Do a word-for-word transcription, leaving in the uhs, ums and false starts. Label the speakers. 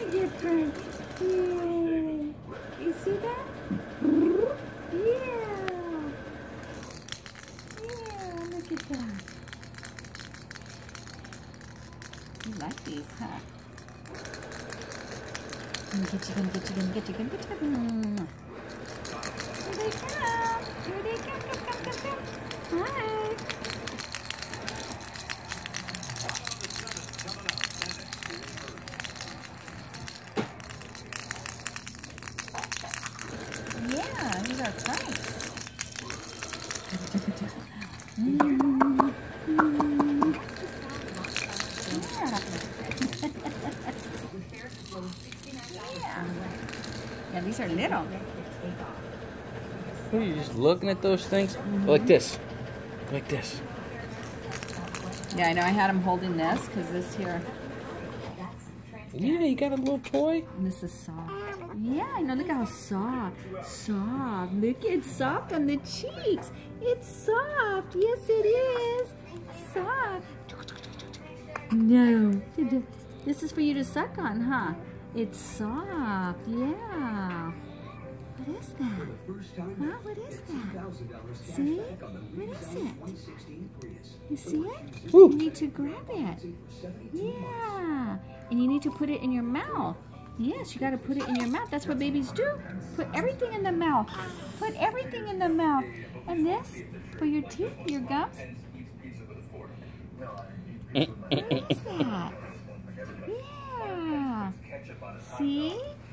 Speaker 1: different. Yay. You see that? Yeah. Yeah, look at that. You like these, huh? Gonna get you, gonna get you, gonna get you, gonna get you. Here they come. Here they come, come, come, come, come. Hi. Yeah, these are tight. Mm. Mm. Yeah. Yeah, these are little.
Speaker 2: What are you just looking at those things? Mm-hmm. Like this. Like this.
Speaker 1: Yeah, I know. I had him holding this because this here.
Speaker 2: Yeah, you got a little toy?
Speaker 1: And this is soft. Yeah, I know. Look how soft. Soft. Look, it's soft on the cheeks. It's soft. Yes, it is. Soft. No. This is for you to suck on, huh? It's soft. Yeah. What is that? Huh? What is that? See? What is it? You see it?
Speaker 2: Ooh.
Speaker 1: You need to grab it. Yeah. And you need to put it in your mouth. Yes, you got to put it in your mouth. That's what babies do. Put everything in the mouth. Put everything in the mouth. And this for your teeth, your gums. What is that? Yeah. See?